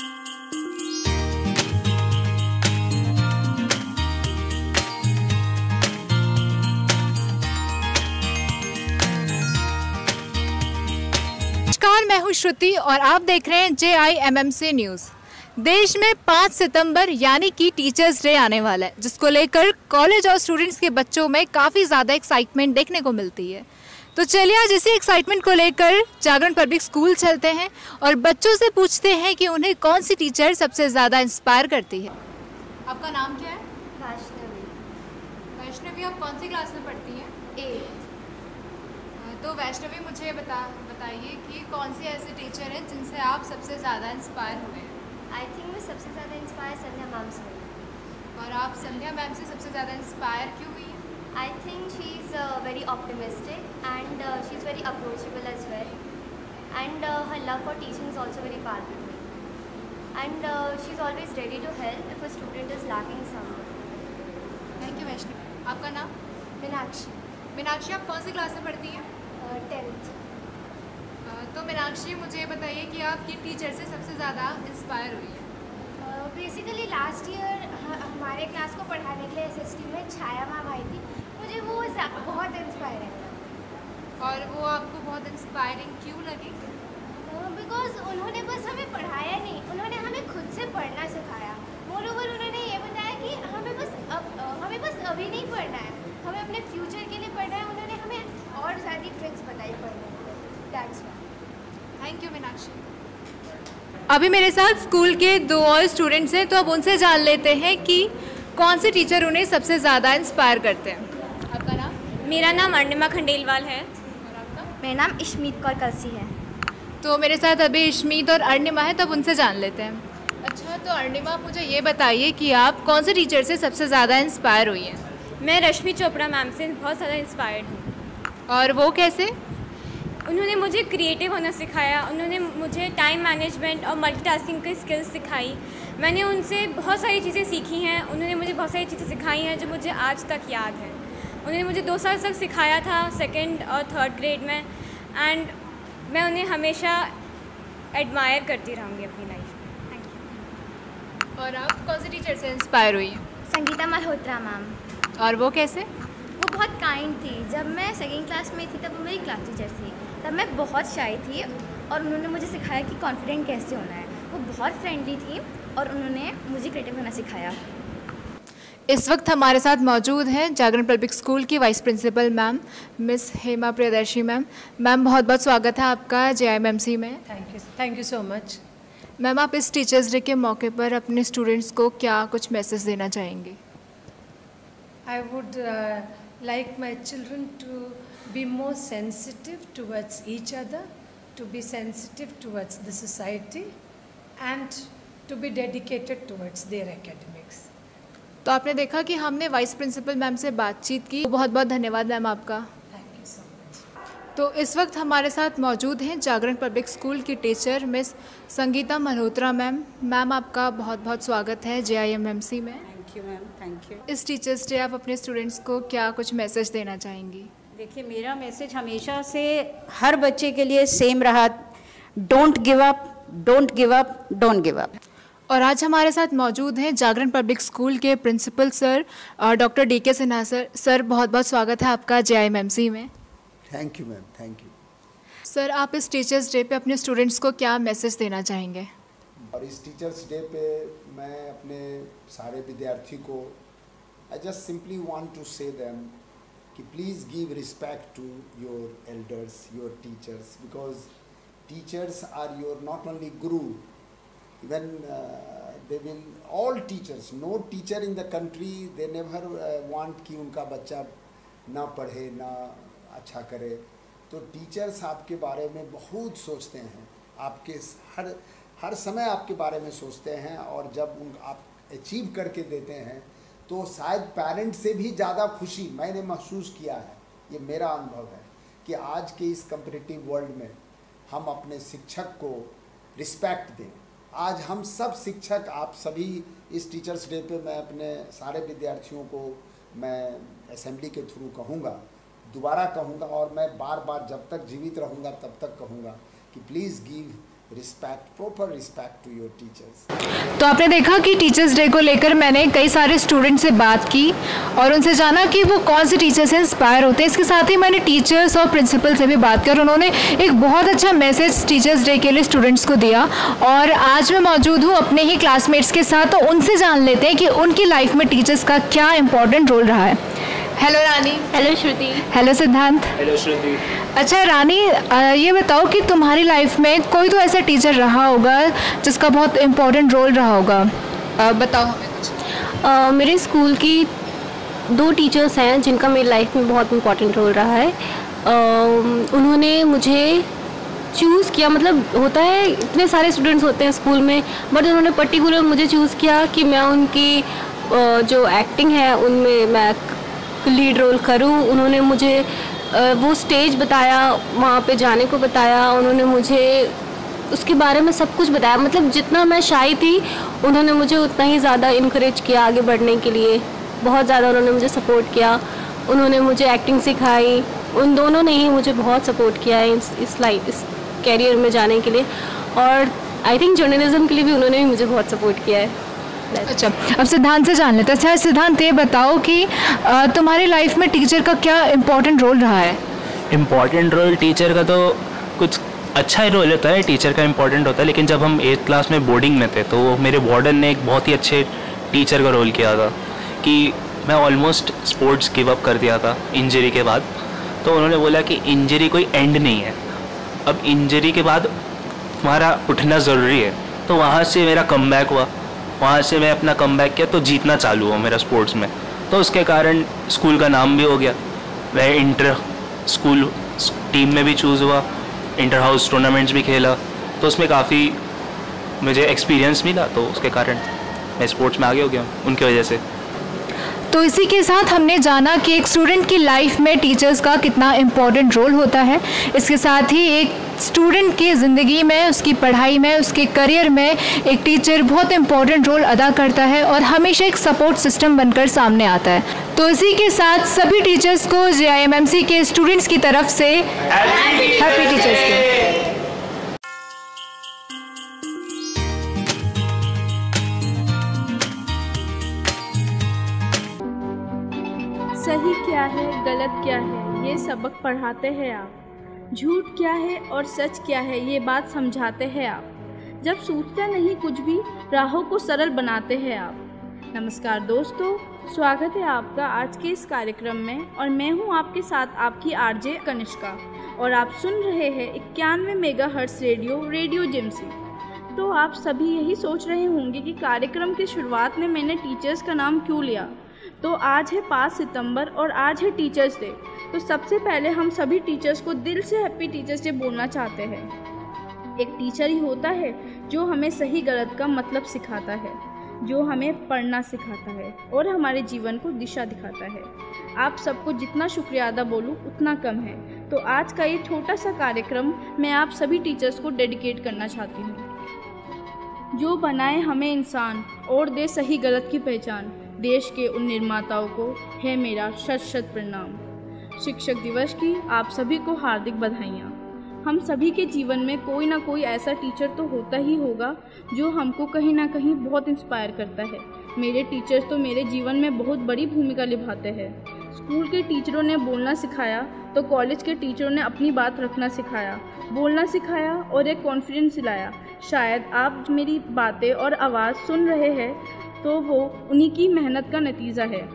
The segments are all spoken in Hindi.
नमस्कार, मैं हूं श्रुति और आप देख रहे हैं JIMMC न्यूज़। देश में 5 सितंबर यानी कि टीचर्स डे आने वाला है, जिसको लेकर कॉलेज और स्टूडेंट्स के बच्चों में काफ़ी ज़्यादा एक्साइटमेंट देखने को मिलती है। तो चलिए आज इसी एक्साइटमेंट को लेकर जागरण पब्लिक स्कूल चलते हैं और बच्चों से पूछते हैं कि उन्हें कौन सी टीचर सबसे ज़्यादा इंस्पायर करती है। आपका नाम क्या है? वैष्णवी। वैष्णवी, आप कौन सी क्लास में पढ़ती हैं? 8th। तो वैष्णवी, मुझे बताइए कि कौन सी ऐसी टीचर है जिनसे आप सबसे ज़्यादा इंस्पायर हुए हैं? आई थिंक मैं सबसे ज़्यादा इंस्पायर संध्या मैम से हुई। और आप संध्या मैम से सबसे ज़्यादा इंस्पायर क्यों हुई हैं? I think she is very optimistic and she is very approachable as well and her love for teaching is also very powerful and she is always ready to help if a student is lacking someone. Thank you Vaishnavi. आपका नाम? मीनाक्षी। मीनाक्षी, आप कौन सी क्लास में पढ़ती हैं? 10th। तो मीनाक्षी, मुझे बताइए कि आप किन टीचर से सबसे ज़्यादा इंस्पायर हुई हैं? बेसिकली लास्ट ईयर हमारे क्लास को पढ़ाने के लिए SST में छाया मैम आई थी। मुझे वो बहुत इंस्पायर है। और वो आपको बहुत इंस्पायरिंग क्यों लगी? बिकॉज उन्होंने बस हमें पढ़ाया नहीं, उन्होंने हमें खुद से पढ़ना सिखाया। मोरोवर उन्होंने ये बताया कि हमें बस अभी नहीं पढ़ना है, हमें अपने फ्यूचर के लिए पढ़ना है। उन्होंने हमें और सारी ट्रिक्स बताई पढ़ने के लिए। That's why. Thank you Meenakshi. अभी मेरे साथ स्कूल के 2 और स्टूडेंट्स हैं, तो अब उनसे जान लेते हैं कि कौन से टीचर उन्हें सबसे ज़्यादा इंस्पायर करते हैं। आपका नाम? मेरा नाम अर्णिमा खंडेलवाल है। और आपका? मेरा नाम इशमीत कौर कलसी है। तो मेरे साथ अभी इशमीत और अर्णिमा है, तो अब उनसे जान लेते हैं। अच्छा, तो अर्णिमा, मुझे ये बताइए कि आप कौन से टीचर से सबसे ज़्यादा इंस्पायर हुई हैं? मैं रश्मि चोपड़ा मैम से बहुत ज़्यादा इंस्पायर्ड हूँ। और वो कैसे? उन्होंने मुझे क्रिएटिव होना सिखाया, उन्होंने मुझे टाइम मैनेजमेंट और मल्टीटास्किंग की स्किल्स सिखाई। मैंने उनसे बहुत सारी चीज़ें सीखी हैं, उन्होंने मुझे बहुत सारी चीज़ें सिखाई हैं जो मुझे आज तक याद है। उन्होंने मुझे 2 साल तक सिखाया था 2nd और 3rd ग्रेड में, एंड मैं उन्हें हमेशा एडमायर करती रहूँगी अपनी लाइफ में। Thank you. और आप कौन से टीचर से इंस्पायर हुई हैं? संगीता मल्होत्रा मैम। और वो कैसे? वो बहुत काइंड थी। जब मैं 2nd क्लास में थी तब वो मेरी क्लास टीचर थी। तब मैं बहुत शाय थी और उन्होंने मुझे सिखाया कि कॉन्फिडेंट कैसे होना है। वो बहुत फ्रेंडली थी और उन्होंने मुझे क्रिएटिव होना सिखाया। इस वक्त हमारे साथ मौजूद हैं जागरण पब्लिक स्कूल की vice principal ma'am miss Hema Priyadarshi ma'am. Ma'am, बहुत बहुत स्वागत है आपका JIMMC में। Thank you so much. Ma'am, आप इस टीचर्स डे के मौके पर अपने स्टूडेंट्स को क्या कुछ मैसेज देना चाहेंगे? I would like my children to be more sensitive towards each other, to be sensitive towards the society and to be dedicated towards their academics. तो आपने देखा कि हमने वाइस प्रिंसिपल मैम से बातचीत की। बहुत बहुत धन्यवाद मैम आपका। Thank you so much. तो इस वक्त हमारे साथ मौजूद हैं जागरण पब्लिक स्कूल की teacher miss Sangeeta Malhotra ma'am. Ma'am, आपका बहुत बहुत स्वागत है JIMMC में। Thank you ma'am, thank you. इस टीचर्स डे आप अपने स्टूडेंट्स को क्या कुछ मैसेज देना चाहेंगी? देखिए, मेरा मैसेज हमेशा से हर बच्चे के लिए सेम रहा, don't give up, don't give up, don't give up. और आज हमारे साथ मौजूद हैं जागरण पब्लिक स्कूल के principal sir doctor DK Sinha sir. Sir, बहुत बहुत स्वागत है आपका JIMMC में। Thank you ma'am, thank you. Sir, आप इस टीचर्स डे पे अपने स्टूडेंट्स को क्या मैसेज देना चाहेंगे? और इस टीचर्स डे पे मैं अपने सारे विद्यार्थी को I just simply want to say them कि please give respect to your elders, your teachers, because teachers are your not only guru, even they will all teachers, no teacher in the country they never want कि उनका बच्चा ना पढ़े, ना अच्छा करे। तो टीचर्स आपके बारे में बहुत सोचते हैं, आपके हर समय आपके बारे में सोचते हैं, और जब आप अचीव करके देते हैं तो शायद पेरेंट्स से भी ज़्यादा खुशी मैंने महसूस किया है। ये मेरा अनुभव है कि आज के इस कम्पिटिटिव वर्ल्ड में हम अपने शिक्षक को रिस्पेक्ट दें। आज हम सब शिक्षक, आप सभी इस टीचर्स डे पे मैं अपने सारे विद्यार्थियों को मैं असेंबली के थ्रू कहूँगा, दोबारा कहूँगा, और मैं बार बार जब तक जीवित रहूँगा तब तक कहूँगा कि please give respect, proper respect to your teachers. तो आपने देखा कि टीचर्स डे को लेकर मैंने कई सारे स्टूडेंट से बात की और उनसे जाना कि वो कौन से टीचर से इंस्पायर होते हैं। इसके साथ ही मैंने टीचर्स और प्रिंसिपल से भी बात की और उन्होंने एक बहुत अच्छा मैसेज टीचर्स डे के लिए स्टूडेंट्स को दिया। और आज मैं मौजूद हूँ अपने ही क्लासमेट्स के साथ, तो उनसे जान लेते हैं कि उनकी लाइफ में टीचर्स का क्या इंपॉर्टेंट रोल रहा है। Hello Rani. Hello Shruti. Hello Siddhant. Hello Shruti. अच्छा रानी, ये बताओ कि तुम्हारी लाइफ में कोई तो ऐसा टीचर रहा होगा जिसका बहुत इम्पोर्टेंट रोल रहा होगा, बताओ हमें कुछ। मेरे स्कूल की 2 टीचर्स हैं जिनका मेरी लाइफ में बहुत इम्पोर्टेंट रोल रहा है। उन्होंने मुझे चूज़ किया, मतलब होता है इतने सारे स्टूडेंट्स होते हैं स्कूल में, बट उन्होंने पर्टिकुलर मुझे चूज़ किया कि मैं उनकी जो एक्टिंग है उनमें मैं लीड रोल करूं। उन्होंने मुझे वो स्टेज बताया, वहाँ पे जाने को बताया, उन्होंने मुझे उसके बारे में सब कुछ बताया। मतलब जितना मैं शाई थी उन्होंने मुझे उतना ही ज़्यादा इनकरेज किया आगे बढ़ने के लिए, बहुत ज़्यादा उन्होंने मुझे सपोर्ट किया। उन्होंने मुझे एक्टिंग सिखाई, उन दोनों ने ही मुझे बहुत सपोर्ट किया है इस कैरियर में जाने के लिए, और आई थिंक जर्नलिज्म के लिए भी उन्होंने भी मुझे बहुत सपोर्ट किया है। अच्छा, अब सिद्धांत से जान लेते हैं। अच्छा सिद्धांत, ये बताओ कि तुम्हारी लाइफ में टीचर का क्या इम्पोर्टेंट रोल रहा है? इम्पॉर्टेंट रोल टीचर का तो कुछ अच्छा ही रोल होता है, टीचर का इम्पोर्टेंट होता है, लेकिन जब हम 8th क्लास में बोर्डिंग में थे तो मेरे वार्डन ने एक बहुत ही अच्छे टीचर का रोल किया था कि मैं ऑलमोस्ट स्पोर्ट्स गिव अप कर दिया था इंजरी के बाद। तो उन्होंने बोला कि इंजरी कोई एंड नहीं है, अब इंजरी के बाद तुम्हारा उठना ज़रूरी है। तो वहाँ से मेरा कमबैक हुआ, वहाँ से मैं अपना कमबैक किया तो जीतना चालू हुआ मेरा स्पोर्ट्स में। तो उसके कारण स्कूल का नाम भी हो गया, मैं इंटर स्कूल टीम में भी चूज़ हुआ, इंटर हाउस टूर्नामेंट्स भी खेला, तो उसमें काफ़ी मुझे एक्सपीरियंस मिला, तो उसके कारण मैं स्पोर्ट्स में आगे हो गया उनकी वजह से। तो इसी के साथ हमने जाना कि एक स्टूडेंट की लाइफ में टीचर्स का कितना इम्पोर्टेंट रोल होता है। इसके साथ ही एक स्टूडेंट की ज़िंदगी में, उसकी पढ़ाई में, उसके करियर में एक टीचर बहुत इम्पोर्टेंट रोल अदा करता है और हमेशा एक सपोर्ट सिस्टम बनकर सामने आता है। तो इसी के साथ सभी टीचर्स को JIMMC के स्टूडेंट्स की तरफ से हैप्पी टीचर्स डे। सही क्या है, गलत क्या है, ये सबक पढ़ाते हैं आप। झूठ क्या है और सच क्या है, ये बात समझाते हैं आप। जब सोचते नहीं कुछ भी, राहों को सरल बनाते हैं आप। नमस्कार दोस्तों, स्वागत है आपका आज के इस कार्यक्रम में और मैं हूं आपके साथ आपकी RJ कनिष्का और आप सुन रहे हैं 91 मेगाहर्ट्ज़ रेडियो जिम्सी। तो आप सभी यही सोच रहे होंगे कि कार्यक्रम की शुरुआत में मैंने टीचर्स का नाम क्यों लिया। तो आज है 5 सितंबर और आज है टीचर्स डे। तो सबसे पहले हम सभी टीचर्स को दिल से हैप्पी टीचर्स डे बोलना चाहते हैं। एक टीचर ही होता है जो हमें सही गलत का मतलब सिखाता है, जो हमें पढ़ना सिखाता है और हमारे जीवन को दिशा दिखाता है। आप सबको जितना शुक्रिया अदा बोलूँ उतना कम है। तो आज का ये छोटा सा कार्यक्रम मैं आप सभी टीचर्स को डेडिकेट करना चाहती हूँ। जो बनाए हमें इंसान और दे सही गलत की पहचान, देश के उन निर्माताओं को है मेरा शत शत प्रणाम। शिक्षक दिवस की आप सभी को हार्दिक बधाइयाँ। हम सभी के जीवन में कोई ना कोई ऐसा टीचर तो होता ही होगा जो हमको कहीं ना कहीं बहुत इंस्पायर करता है। मेरे टीचर्स तो मेरे जीवन में बहुत बड़ी भूमिका निभाते हैं। स्कूल के टीचरों ने बोलना सिखाया तो कॉलेज के टीचरों ने अपनी बात रखना सिखाया, बोलना सिखाया और एक कॉन्फिडेंस दिलाया। शायद आप मेरी बातें और आवाज़ सुन रहे हैं तो वो उन्हीं की मेहनत का नतीजा है।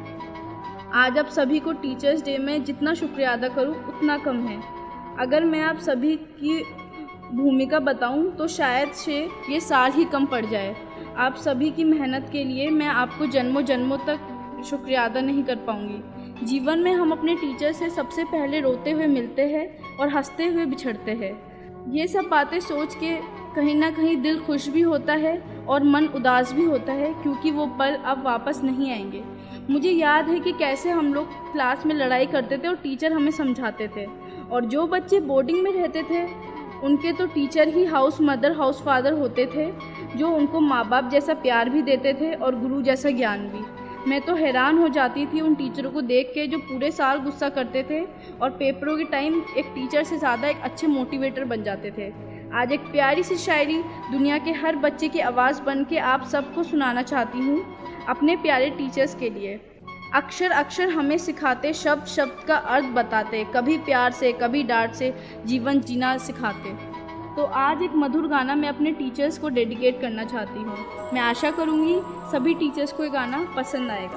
आज आप सभी को टीचर्स डे में जितना शुक्रिया अदा करूं उतना कम है। अगर मैं आप सभी की भूमिका बताऊं तो शायद से ये साल ही कम पड़ जाए। आप सभी की मेहनत के लिए मैं आपको जन्मों जन्मों तक शुक्रिया अदा नहीं कर पाऊंगी। जीवन में हम अपने टीचर से सबसे पहले रोते हुए मिलते हैं और हंसते हुए बिछड़ते हैं। ये सब बातें सोच के कहीं ना कहीं दिल खुश भी होता है और मन उदास भी होता है, क्योंकि वो पल अब वापस नहीं आएंगे। मुझे याद है कि कैसे हम लोग क्लास में लड़ाई करते थे और टीचर हमें समझाते थे, और जो बच्चे बोर्डिंग में रहते थे उनके तो टीचर ही हाउस मदर हाउस फादर होते थे, जो उनको माँ बाप जैसा प्यार भी देते थे और गुरु जैसा ज्ञान भी। मैं तो हैरान हो जाती थी उन टीचरों को देख के जो पूरे साल गुस्सा करते थे और पेपरों के टाइम एक टीचर से ज़्यादा एक अच्छे मोटिवेटर बन जाते थे। आज एक प्यारी सी शायरी दुनिया के हर बच्चे की आवाज़ बन के आप सबको सुनाना चाहती हूँ, अपने प्यारे टीचर्स के लिए। अक्षर अक्षर हमें सिखाते, शब्द शब्द का अर्थ बताते, कभी प्यार से कभी डांट से जीवन जीना सिखाते। तो आज एक मधुर गाना मैं अपने टीचर्स को डेडिकेट करना चाहती हूँ। मैं आशा करूँगी सभी टीचर्स को ये गाना पसंद आएगा।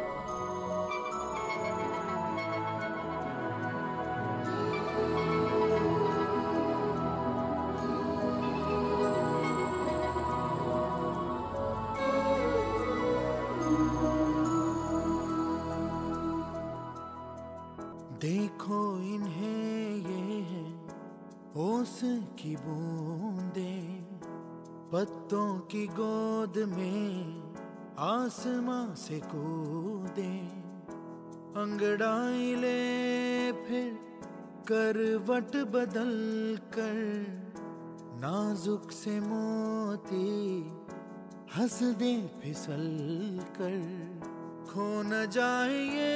देखो इन्हें ये है ओस की बूंदें, पत्तों की गोद में आसमां से कूदे, अंगड़ाई ले फिर करवट बदल कर, नाजुक से मोती हंस दे फिसल कर, खो न जाए ये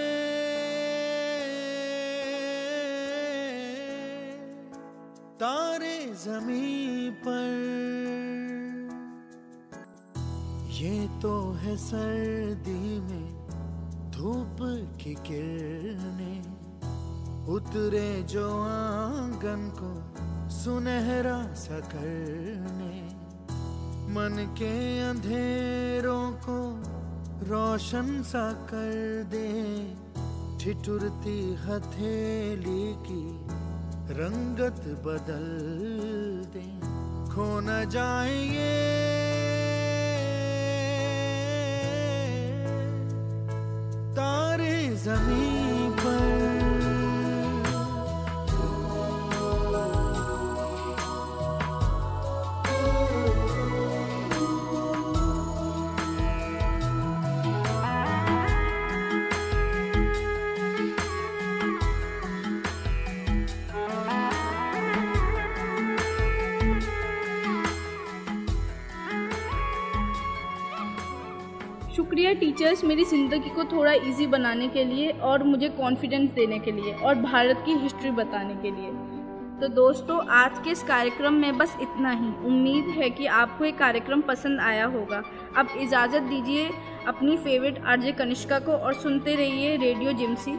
तारे ज़मीं पर। ये तो है सर्दी में धूप की किरणें, उतरे जो आंगन को सुनहरा सा करने, मन के अंधेरों को रोशन सा कर दे, ठिठुरती हथेली की रंगत बदल दे, खो न जाए ये तारे ज़मीं पर। शुक्रिया टीचर्स, मेरी ज़िंदगी को थोड़ा इजी बनाने के लिए और मुझे कॉन्फिडेंस देने के लिए और भारत की हिस्ट्री बताने के लिए। तो दोस्तों, आज के इस कार्यक्रम में बस इतना ही। उम्मीद है कि आपको ये कार्यक्रम पसंद आया होगा। अब इजाज़त दीजिए अपनी फेवरेट आरजे कनिष्का को और सुनते रहिए रेडियो जिम्सी।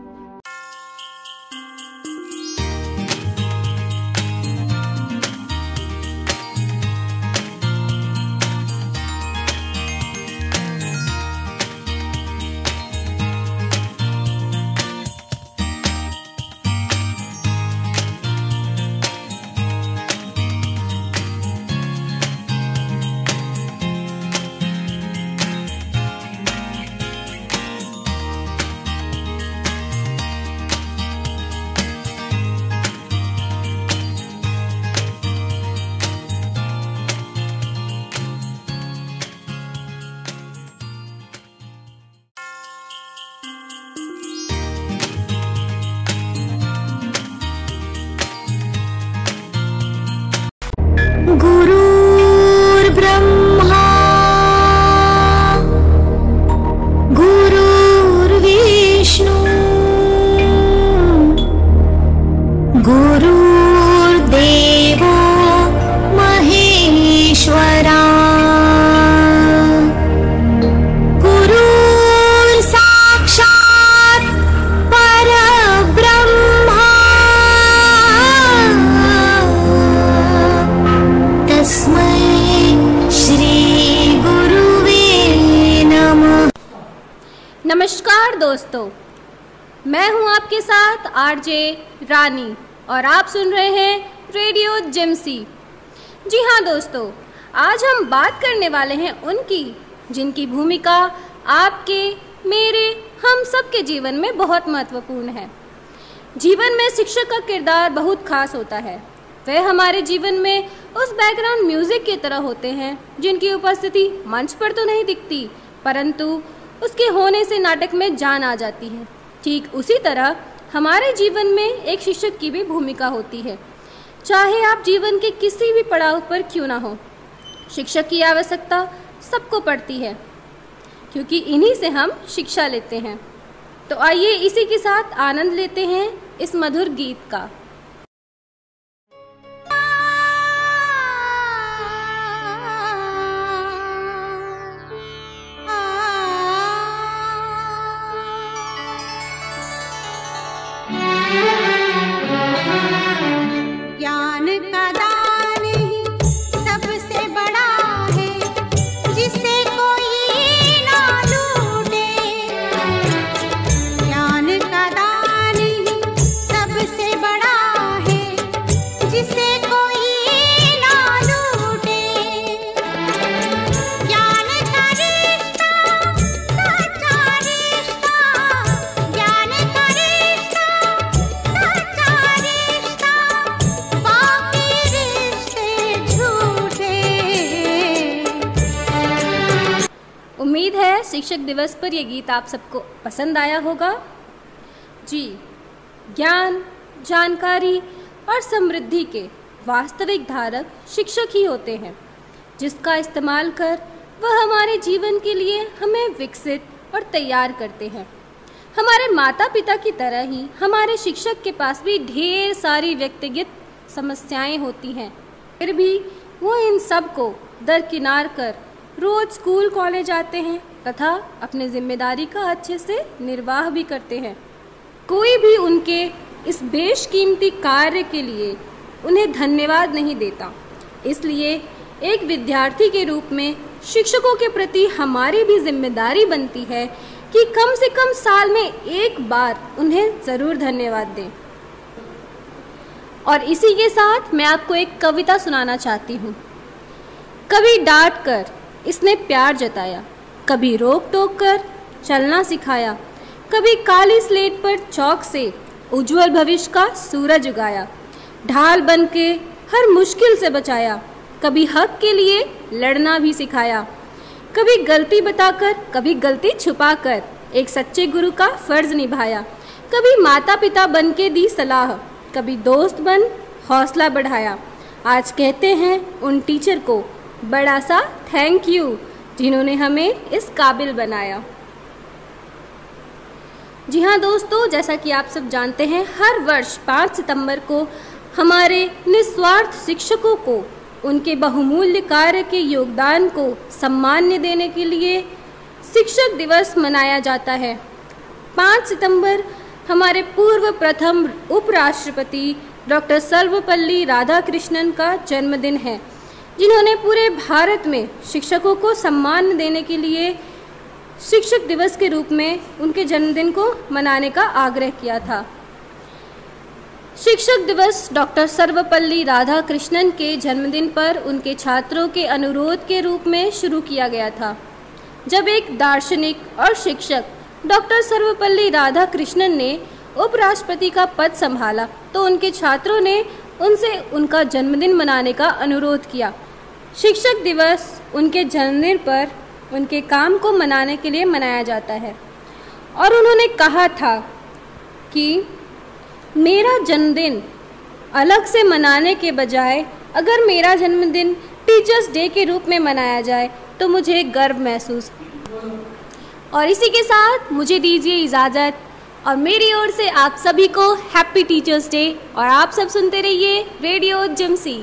गुरुर्देवो महेश्वरा, गुरुर्साक्षात् परब्रह्मा, तस्मै श्री गुरुवे नमः। नमस्कार दोस्तों, मैं हूं आपके साथ आरजे रानी और आप सुन रहे हैं रेडियो जिम्सी। जी हाँ दोस्तों, आज हम बात करने वाले हैं उनकी जिनकी भूमिका आपके, मेरे, हम सब के जीवन में बहुत महत्वपूर्ण है। जीवन में शिक्षक का किरदार बहुत खास होता है। वह हमारे जीवन में उस बैकग्राउंड म्यूजिक की तरह होते हैं जिनकी उपस्थिति मंच पर तो नहीं दिखती, परंतु उसके होने से नाटक में जान आ जाती है। ठीक उसी तरह हमारे जीवन में एक शिक्षक की भी भूमिका होती है, चाहे आप जीवन के किसी भी पड़ाव पर क्यों ना हो। शिक्षक की आवश्यकता सबको पड़ती है, क्योंकि इन्हीं से हम शिक्षा लेते हैं। तो आइए इसी के साथ आनंद लेते हैं इस मधुर गीत का। शिक्षक दिवस पर ये गीत आप सबको पसंद आया होगा। जी, ज्ञान, जानकारी और समृद्धि के वास्तविक धारक शिक्षक ही होते हैं, जिसका इस्तेमाल कर वह हमारे जीवन के लिए हमें विकसित और तैयार करते हैं। हमारे माता पिता की तरह ही हमारे शिक्षक के पास भी ढेर सारी व्यक्तिगत समस्याएं होती हैं, फिर भी वो इन सब को दरकिनार कर रोज स्कूल कॉलेज आते हैं तथा अपनी जिम्मेदारी का अच्छे से निर्वाह भी करते हैं। कोई भी उनके इस बेशकीमती कार्य के लिए उन्हें धन्यवाद नहीं देता। इसलिए एक विद्यार्थी के रूप में शिक्षकों के प्रति हमारी भी जिम्मेदारी बनती है कि कम से कम साल में एक बार उन्हें ज़रूर धन्यवाद दें। और इसी के साथ मैं आपको एक कविता सुनाना चाहती हूँ। कभी डांट कर इसने प्यार जताया, कभी रोक टोक कर चलना सिखाया, कभी काली स्लेट पर चौक से उज्जवल भविष्य का सूरज उगाया, ढाल बन के हर मुश्किल से बचाया, कभी हक के लिए लड़ना भी सिखाया, कभी गलती बताकर कभी गलती छुपाकर एक सच्चे गुरु का फर्ज निभाया, कभी माता पिता बन के दी सलाह, कभी दोस्त बन हौसला बढ़ाया। आज कहते हैं उन टीचर को बड़ा सा थैंक यू, जिन्होंने हमें इस काबिल बनाया। जी हाँ दोस्तों, जैसा कि आप सब जानते हैं, हर वर्ष 5 सितंबर को हमारे निस्वार्थ शिक्षकों को उनके बहुमूल्य कार्य के योगदान को सम्मान देने के लिए शिक्षक दिवस मनाया जाता है। 5 सितंबर हमारे पूर्व प्रथम उपराष्ट्रपति डॉक्टर सर्वपल्ली राधाकृष्णन का जन्मदिन है, जिन्होंने पूरे भारत में शिक्षकों को सम्मान देने के लिए शिक्षक दिवस के रूप में उनके जन्मदिन को मनाने का आग्रह किया था। शिक्षक दिवस डॉक्टर सर्वपल्ली राधाकृष्णन के जन्मदिन पर उनके छात्रों के अनुरोध के रूप में शुरू किया गया था। जब एक दार्शनिक और शिक्षक डॉक्टर सर्वपल्ली राधाकृष्णन ने उपराष्ट्रपति का पद संभाला तो उनके छात्रों ने उनसे उनका जन्मदिन मनाने का अनुरोध किया। शिक्षक दिवस उनके जन्मदिन पर उनके काम को मनाने के लिए मनाया जाता है और उन्होंने कहा था कि मेरा जन्मदिन अलग से मनाने के बजाय अगर मेरा जन्मदिन टीचर्स डे के रूप में मनाया जाए तो मुझे गर्व महसूस। और इसी के साथ मुझे दीजिए इजाज़त और मेरी ओर से आप सभी को हैप्पी टीचर्स डे। और आप सब सुनते रहिए रेडियो जिमसी।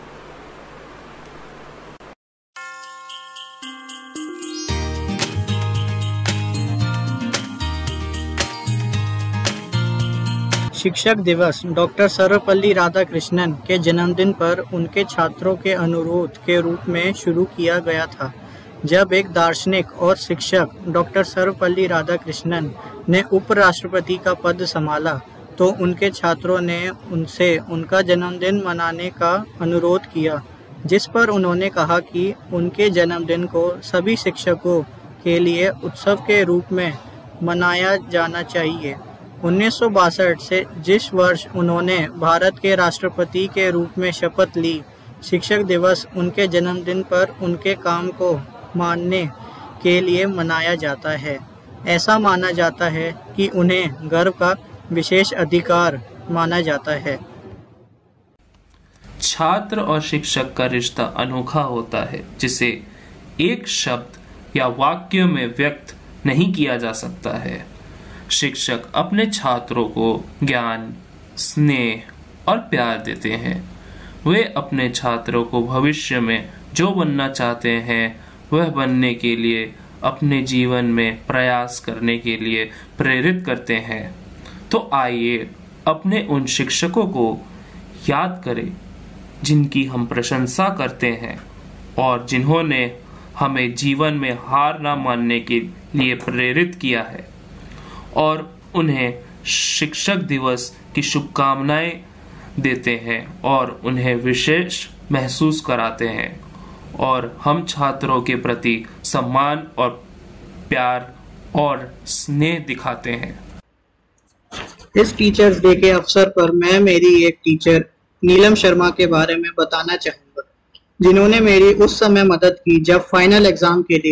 शिक्षक दिवस डॉक्टर सर्वपल्ली राधाकृष्णन के जन्मदिन पर उनके छात्रों के अनुरोध के रूप में शुरू किया गया था। जब एक दार्शनिक और शिक्षक डॉक्टर सर्वपल्ली राधाकृष्णन ने उपराष्ट्रपति का पद संभाला तो उनके छात्रों ने उनसे उनका जन्मदिन मनाने का अनुरोध किया, जिस पर उन्होंने कहा कि उनके जन्मदिन को सभी शिक्षकों के लिए उत्सव के रूप में मनाया जाना चाहिए। 1962 से जिस वर्ष उन्होंने भारत के राष्ट्रपति के रूप में शपथ ली, शिक्षक दिवस उनके जन्मदिन पर उनके काम को मानने के लिए मनाया जाता है। ऐसा माना जाता है कि उन्हें गर्व का विशेष अधिकार माना जाता है। छात्र और शिक्षक का रिश्ता अनोखा होता है, जिसे एक शब्द या वाक्य में व्यक्त नहीं किया जा सकता है। शिक्षक अपने छात्रों को ज्ञान, स्नेह और प्यार देते हैं। वे अपने छात्रों को भविष्य में जो बनना चाहते हैं वह बनने के लिए अपने जीवन में प्रयास करने के लिए प्रेरित करते हैं। तो आइए अपने उन शिक्षकों को याद करें जिनकी हम प्रशंसा करते हैं और जिन्होंने हमें जीवन में हार ना मानने के लिए प्रेरित किया है, और उन्हें शिक्षक दिवस की शुभकामनाएं देते हैं और उन्हें विशेष महसूस कराते हैं और हम छात्रों के प्रति सम्मान और प्यार और स्नेह दिखाते हैं। इस टीचर्स डे के अवसर पर मैं मेरी एक टीचर नीलम शर्मा के बारे में बताना चाहूँगा, जिन्होंने मेरी उस समय मदद की जब फाइनल एग्जाम के लिए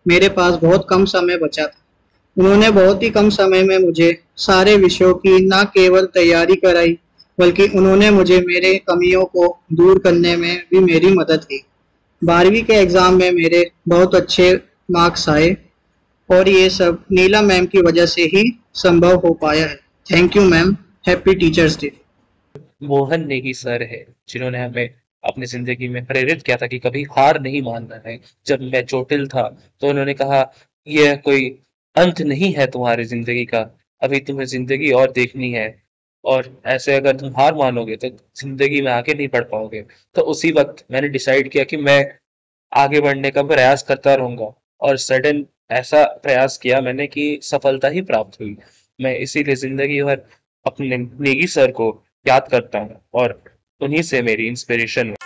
मेरे पास बहुत कम समय बचा था। उन्होंने बहुत ही कम समय में मुझे सारे विषयों की न केवल तैयारी कराई, बल्कि उन्होंने मुझे मेरे कमियों को दूर करने में भी मेरी मदद की। 12वीं के एग्ज़ाम में मेरे बहुत अच्छे मार्क्स आए और ये सब नीला मैम की वजह से ही संभव हो पाया है। Thank you ma'am. Happy teachers day. Mohan Negi sir है जिन्होंने हमें अपनी जिंदगी में प्रेरित किया था कि कभी हार नहीं मानना है। जब मैं चोटिल था तो उन्होंने कहा यह कोई अंत नहीं है तुम्हारी जिंदगी का, अभी तुम्हें जिंदगी और देखनी है, और ऐसे अगर तुम हार मानोगे तो जिंदगी में आगे नहीं बढ़ पाओगे। तो उसी वक्त मैंने डिसाइड किया कि मैं आगे बढ़ने का प्रयास करता रहूंगा, और सडन ऐसा प्रयास किया मैंने कि सफलता ही प्राप्त हुई। मैं इसीलिए जिंदगी भर अपने नेगी सर को याद करता हूँ और उन्हीं से मेरी इंस्पिरेशन हुई।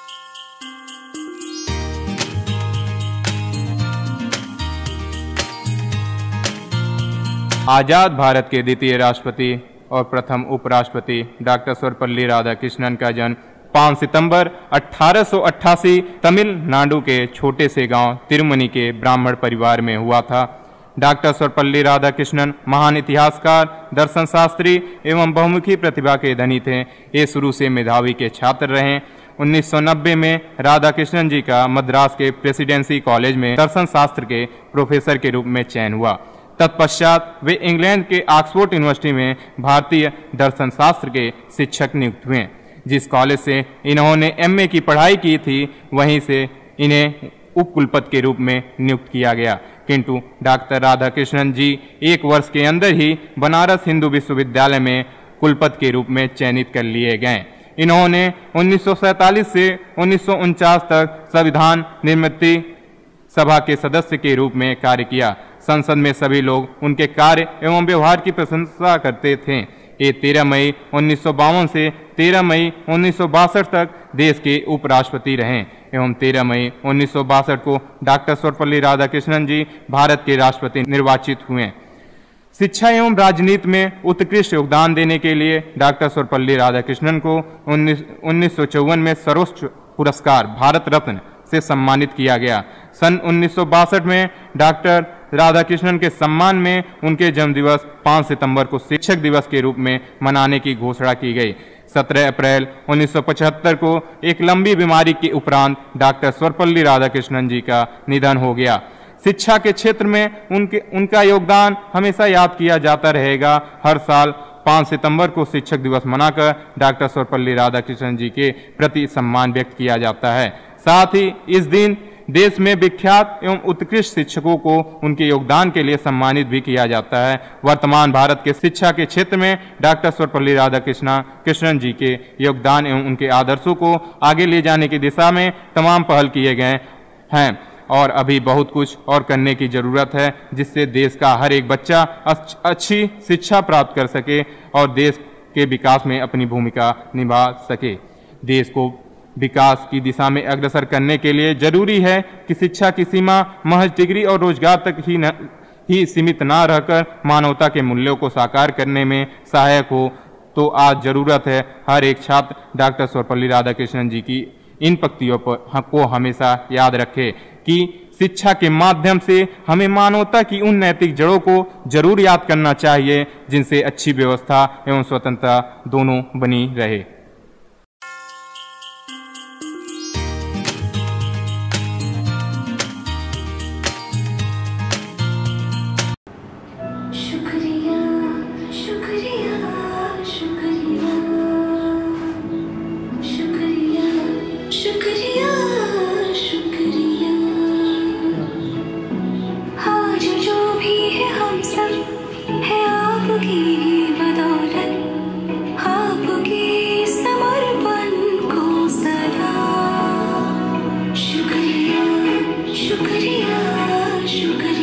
आज़ाद भारत के द्वितीय राष्ट्रपति और प्रथम उपराष्ट्रपति डॉक्टर सर्वपल्ली राधाकृष्णन का जन्म 5 सितंबर 1888 तमिलनाडु के छोटे से गांव तिरुमनी के ब्राह्मण परिवार में हुआ था। डॉक्टर सर्वपल्ली राधाकृष्णन महान इतिहासकार, दर्शन शास्त्री एवं बहुमुखी प्रतिभा के धनी थे। ये शुरू से मेधावी के छात्र रहे। 1990 में राधाकृष्णन जी का मद्रास के प्रेसिडेंसी कॉलेज में दर्शन शास्त्र के प्रोफेसर के रूप में चयन हुआ। तत्पश्चात वे इंग्लैंड के ऑक्सफोर्ड यूनिवर्सिटी में भारतीय दर्शन शास्त्र के शिक्षक नियुक्त हुए। जिस कॉलेज से इन्होंने एमए की पढ़ाई की थी, वहीं से इन्हें उपकुलपति के रूप में नियुक्त किया गया। किंतु डॉक्टर राधाकृष्णन जी 1 वर्ष के अंदर ही बनारस हिंदू विश्वविद्यालय में कुलपति के रूप में चयनित कर लिए गए। इन्होंने 1947 से 1949 तक संविधान निर्मित सभा के सदस्य के रूप में कार्य किया। संसद में सभी लोग उनके कार्य एवं व्यवहार की प्रशंसा करते थे। ये 13 मई 1952 से 13 मई 1962 तक देश के उपराष्ट्रपति रहे एवं 13 मई 1962 को डॉक्टर सर्वपल्ली राधाकृष्णन जी भारत के राष्ट्रपति निर्वाचित हुए। शिक्षा एवं राजनीति में उत्कृष्ट योगदान देने के लिए डॉक्टर सर्वपल्ली राधाकृष्णन को 1954 में सर्वोच्च पुरस्कार भारत रत्न से सम्मानित किया गया। सन 1962 में डॉक्टर राधाकृष्णन के सम्मान में उनके जन्मदिवस 5 सितंबर को शिक्षक दिवस के रूप में मनाने की घोषणा की गई। 17 अप्रैल 1975 को एक लंबी बीमारी के उपरांत डॉक्टर सर्वपल्ली राधाकृष्णन जी का निधन हो गया। शिक्षा के क्षेत्र में उनका योगदान हमेशा याद किया जाता रहेगा। हर साल 5 सितंबर को शिक्षक दिवस मनाकर डॉक्टर सर्वपल्ली राधाकृष्णन जी के प्रति सम्मान व्यक्त किया जाता है। साथ ही इस दिन देश में विख्यात एवं उत्कृष्ट शिक्षकों को उनके योगदान के लिए सम्मानित भी किया जाता है। वर्तमान भारत के शिक्षा के क्षेत्र में डॉक्टर सर्वपल्ली राधाकृष्णन जी के योगदान एवं उनके आदर्शों को आगे ले जाने की दिशा में तमाम पहल किए गए हैं और अभी बहुत कुछ और करने की जरूरत है, जिससे देश का हर एक बच्चा अच्छी शिक्षा प्राप्त कर सके और देश के विकास में अपनी भूमिका निभा सके। देश को विकास की दिशा में अग्रसर करने के लिए जरूरी है कि शिक्षा की सीमा महज डिग्री और रोजगार तक ही सीमित न रहकर मानवता के मूल्यों को साकार करने में सहायक हो। तो आज जरूरत है हर एक छात्र डॉक्टर सर्वपल्ली राधाकृष्णन जी की इन पंक्तियों पर को हमेशा याद रखे कि शिक्षा के माध्यम से हमें मानवता की उन नैतिक जड़ों को जरूर याद करना चाहिए जिनसे अच्छी व्यवस्था एवं स्वतंत्रता दोनों बनी रहे। शुक्रिया शुक्रिया